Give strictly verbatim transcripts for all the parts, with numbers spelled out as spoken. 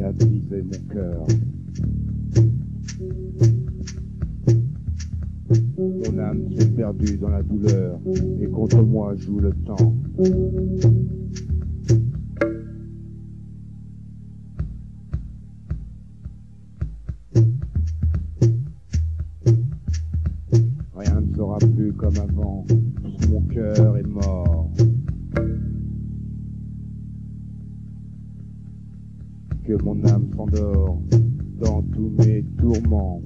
a brisé mon cœur. Mon âme s'est perdue dans la douleur et contre moi joue le temps. Rien ne sera plus comme avant, mon cœur est mort. Que mon âme s'endort dans tous mes tourments.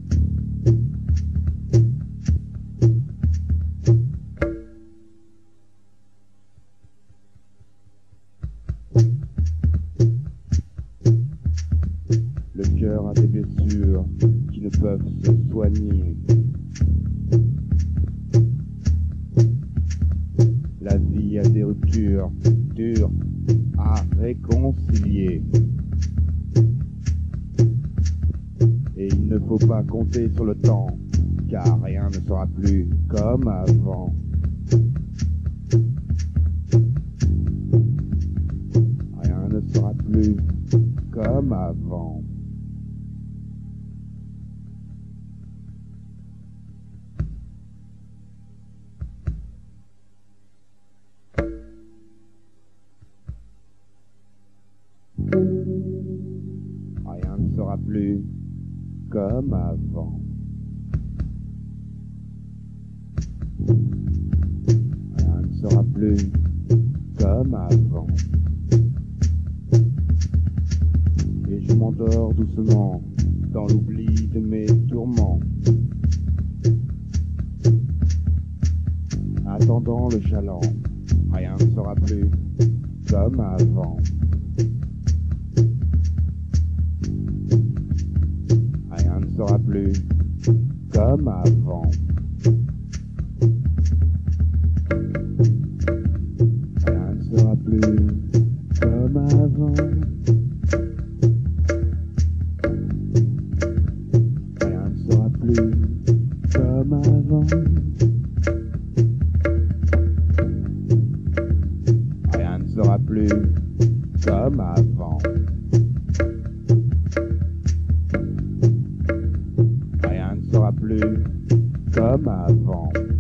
Le cœur a des blessures qui ne peuvent se soigner. La vie a des ruptures dures à réconcilier. Et il ne faut pas compter sur le temps, car rien ne sera plus comme avant. Rien ne sera plus comme avant. Rien ne sera plus comme avant. Rien ne sera plus comme avant. Et je m'endors doucement dans l'oubli de mes tourments, attendant le chaland. Rien ne sera plus comme avant. Rien ne sera plus comme avant. Rien ne sera plus comme avant. Rien ne sera plus comme avant. Rien ne sera plus comme avant. Rien ne sera plus comme avant.